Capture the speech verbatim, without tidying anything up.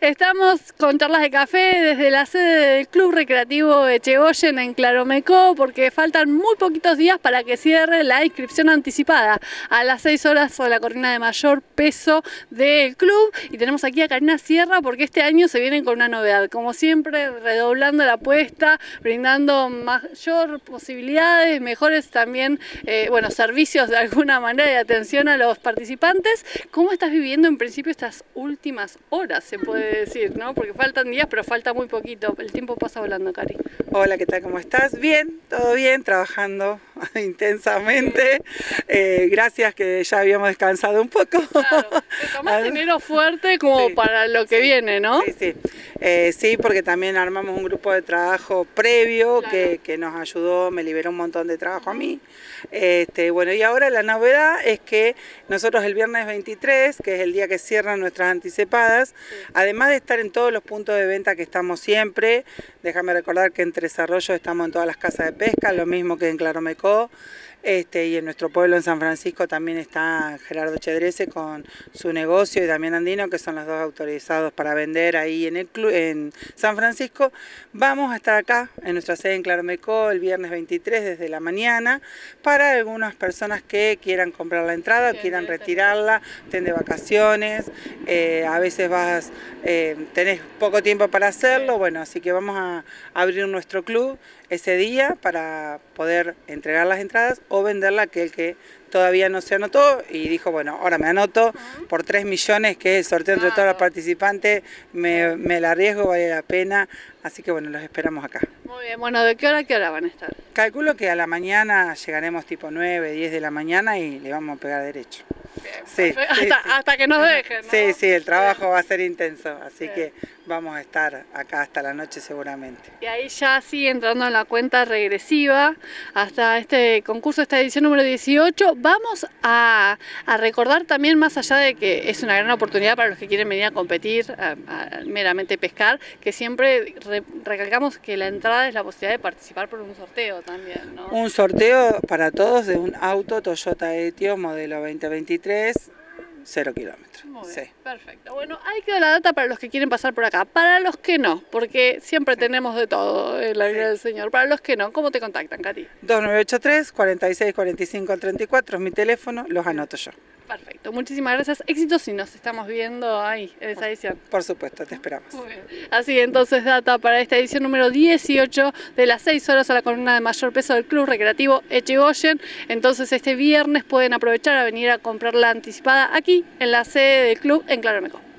Estamos con charlas de café desde la sede del Club Recreativo Echegoyen en Claromecó, porque faltan muy poquitos días para que cierre la inscripción anticipada a las seis horas a la corrida de mayor peso del club. Y tenemos aquí a Karina Sierra porque este año se vienen con una novedad, como siempre redoblando la apuesta, brindando mayor posibilidades, mejores también eh, bueno, servicios de alguna manera de atención a los participantes. ¿Cómo estás viviendo en principio estas últimas horas, se puede decir, ¿no? Porque faltan días, pero falta muy poquito. El tiempo pasa volando, Cari. Hola, ¿qué tal? ¿Cómo estás? Bien, todo bien, trabajando intensamente. Eh, gracias que ya habíamos descansado un poco. Claro, te tomás enero fuerte como sí, para lo que sí, viene, ¿no? Sí, sí. Eh, sí, porque también armamos un grupo de trabajo previo, claro, que, que nos ayudó, me liberó un montón de trabajo a mí. Este, bueno, y ahora la novedad es que nosotros el viernes veintitrés, que es el día que cierran nuestras anticipadas, sí, además de estar en todos los puntos de venta que estamos siempre, déjame recordar que en Tres Arroyos estamos en todas las casas de pesca, lo mismo que en Claromecó. Este, y en nuestro pueblo, en San Francisco, también está Gerardo Chedrese con su negocio y Damián Andino, que son los dos autorizados para vender ahí en, el club, en San Francisco. Vamos a estar acá, en nuestra sede en Claromecó, el viernes veintitrés desde la mañana, para algunas personas que quieran comprar la entrada, quieran retirarla, estén de vacaciones, eh, a veces vas, eh, tenés poco tiempo para hacerlo, bueno, así que vamos a abrir nuestro club ese día para poder entregar las entradas o venderla a aquel que todavía no se anotó y dijo, bueno, ahora me anoto por tres millones, que es el sorteo entre todos los participantes, me, me la arriesgo, vale la pena, así que bueno, los esperamos acá. Muy bien, bueno, ¿de qué hora a qué hora van a estar? Calculo que a la mañana llegaremos tipo nueve, diez de la mañana y le vamos a pegar derecho. Bien, sí, hasta, sí, hasta que nos dejen, ¿no? Sí, sí, el trabajo va a ser intenso, así Bien. que vamos a estar acá hasta la noche seguramente. Y ahí ya sigue entrando en la cuenta regresiva hasta este concurso, esta edición número dieciocho. Vamos a, a recordar también, más allá de que es una gran oportunidad para los que quieren venir a competir, a, a meramente pescar, que siempre re, recalcamos que la entrada es la posibilidad de participar por un sorteo también, ¿no? Un sorteo para todos de un auto Toyota Etios modelo veinte veintitrés, cero kilómetros. Muy bien, sí. Perfecto. Bueno, ahí quedó la data para los que quieren pasar por acá. Para los que no, porque siempre tenemos de todo en la vida sí. del Señor. Para los que no, ¿cómo te contactan, Katy? dos nueve ocho tres, cuarenta y seis, cuarenta y cinco, treinta y cuatro es mi teléfono, los anoto yo. Perfecto, muchísimas gracias. Éxitos y nos estamos viendo ahí en esa edición. Por supuesto, te esperamos. Muy bien. Así entonces, data para esta edición número dieciocho de las seis horas a la columna de mayor peso del Club Recreativo Echegoyen. Entonces este viernes pueden aprovechar a venir a comprar la anticipada aquí en la sede del club en Claromecó.